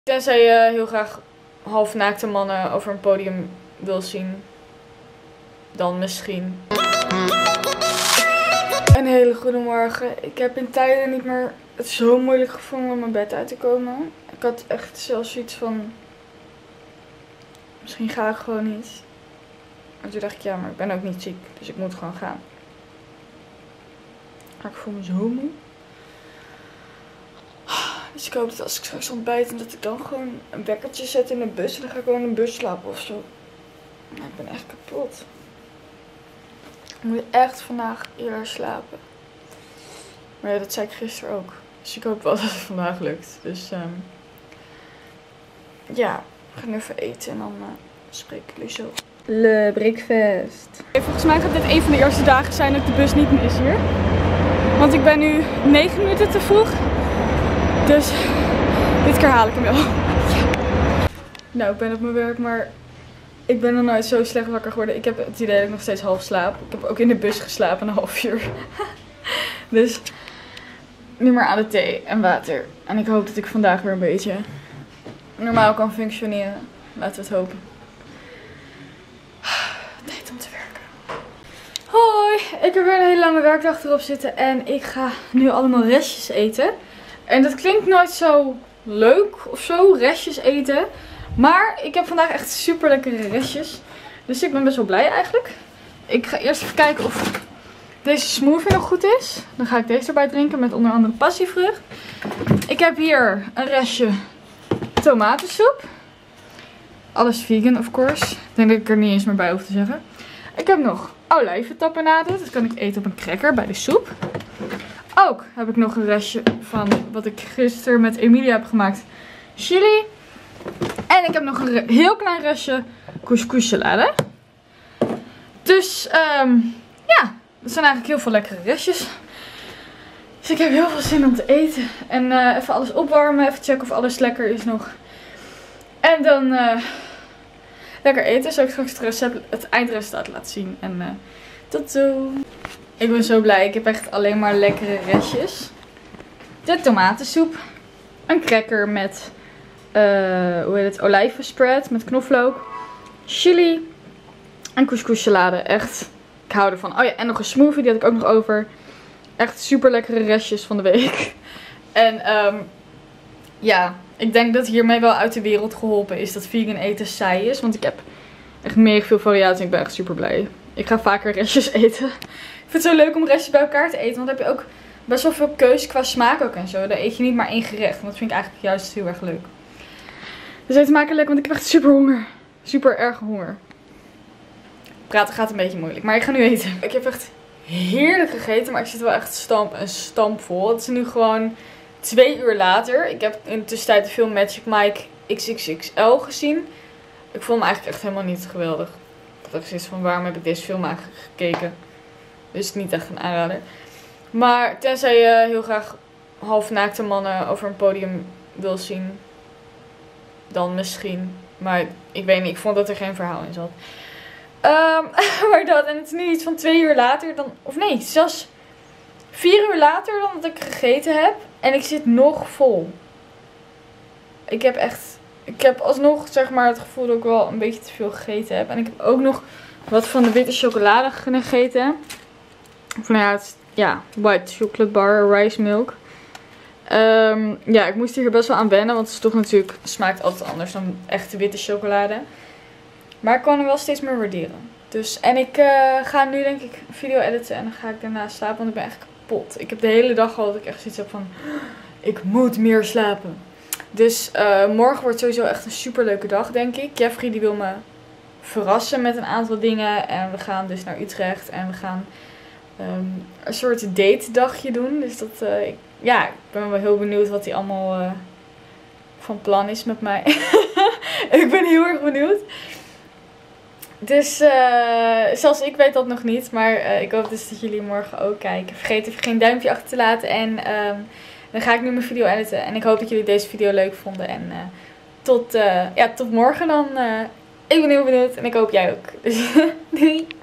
Tenzij je heel graag halfnaakte mannen over een podium wil zien. Dan misschien. Een hele goede morgen. Ik heb in tijden niet meer het zo moeilijk gevonden om mijn bed uit te komen. Ik had echt zelfs iets van... Misschien ga ik gewoon niet. En toen dacht ik, ja, maar ik ben ook niet ziek. Dus ik moet gewoon gaan. Maar ik voel me zo moe. Dus ik hoop dat als ik straks ontbijt en dat ik dan gewoon een wekkertje zet in de bus. En dan ga ik gewoon in de bus slapen of zo. Maar ik ben echt kapot. Ik moet echt vandaag eerder slapen. Maar ja, dat zei ik gisteren ook. Dus ik hoop wel dat het vandaag lukt. Dus ja, we gaan even eten en dan spreek ik jullie zo. Le breakfast. Volgens mij gaat dit een van de eerste dagen zijn dat de bus niet meer is hier. Want ik ben nu 9 minuten te vroeg. Dus dit keer haal ik hem wel. Ja. Nou, ik ben op mijn werk, maar ik ben nog nooit zo slecht wakker geworden. Ik heb het idee dat ik nog steeds half slaap. Ik heb ook in de bus geslapen een half uur. Dus nu maar aan de thee en water. En ik hoop dat ik vandaag weer een beetje normaal kan functioneren. Laten we het hopen. Tijd om te werken. Hoi, ik heb weer een hele lange werkdag erop zitten. En ik ga nu allemaal restjes eten. En dat klinkt nooit zo leuk of zo, restjes eten. Maar ik heb vandaag echt super lekkere restjes. Dus ik ben best wel blij eigenlijk. Ik ga eerst even kijken of deze smoothie nog goed is. Dan ga ik deze erbij drinken met onder andere passievrucht. Ik heb hier een restje tomatensoep. Alles vegan, of course. Ik denk dat ik er niet eens meer bij hoef te zeggen. Ik heb nog olijventapenade. Dat kan ik eten op een cracker bij de soep. Ook heb ik nog een restje van wat ik gisteren met Emilia heb gemaakt. Chili. En ik heb nog een heel klein restje couscous-salade. Dus ja, dat zijn eigenlijk heel veel lekkere restjes. Dus ik heb heel veel zin om te eten. En even alles opwarmen. Even checken of alles lekker is nog. En dan lekker eten. Zal ik straks het eindresultaat laten zien. En tot zo. Ik ben zo blij. Ik heb echt alleen maar lekkere restjes. De tomatensoep. Een cracker met hoe heet het? Olijvenspread met knoflook. Chili. En couscous salade. Echt. Ik hou ervan. Oh ja, en nog een smoothie. Die had ik ook nog over. Echt super lekkere restjes van de week. En ja, ik denk dat hiermee wel uit de wereld geholpen is dat vegan eten saai is. Want ik heb echt mega veel variatie en ik ben echt super blij. Ik ga vaker restjes eten. Ik vind het zo leuk om restjes bij elkaar te eten. Want dan heb je ook best wel veel keus qua smaak ook en zo. Dan eet je niet maar één gerecht. En dat vind ik eigenlijk juist heel erg leuk. Dus eten maken lekker, want ik heb echt super honger. Super erg honger. Praten gaat een beetje moeilijk, maar ik ga nu eten. Ik heb echt heerlijk gegeten, maar ik zit wel echt stampvol. Het is nu gewoon 2 uur later. Ik heb in de tussentijd de film Magic Mike XXXL gezien. Ik vond hem eigenlijk echt helemaal niet geweldig. Ik dacht zoiets van, waarom heb ik deze film eigenlijk gekeken? Dus niet echt een aanrader. Maar tenzij je heel graag halfnaakte mannen over een podium wil zien. Dan misschien. Maar ik weet niet, ik vond dat er geen verhaal in zat. Maar dat, en het is nu iets van 2 uur later dan, of nee, zelfs 4 uur later dan dat ik gegeten heb. En ik zit nog vol. Ik heb alsnog zeg maar het gevoel dat ik wel een beetje te veel gegeten heb. En ik heb ook nog wat van de witte chocolade gegeten. Of nou ja, white chocolate bar, rice milk. Ja, ik moest hier best wel aan wennen, want het is toch natuurlijk, smaakt altijd anders dan echte witte chocolade. Maar ik kan hem wel steeds meer waarderen. Dus, en ik ga nu denk ik een video editen en dan ga ik daarna slapen, want ik ben echt kapot. Ik heb de hele dag al dat ik echt zoiets heb van, ik moet meer slapen. Dus morgen wordt sowieso echt een super leuke dag, denk ik. Jeffrey die wil me verrassen met een aantal dingen. En we gaan dus naar Utrecht en we gaan een soort date dagje doen. Dus dat, ja, ik ben wel heel benieuwd wat hij allemaal van plan is met mij. Ik ben heel erg benieuwd. Dus zelfs ik weet dat nog niet. Maar ik hoop dus dat jullie morgen ook kijken. Vergeet even geen duimpje achter te laten. En dan ga ik nu mijn video editen. En ik hoop dat jullie deze video leuk vonden. En tot morgen dan. Ik ben heel benieuwd. En ik hoop jij ook. Dus doei!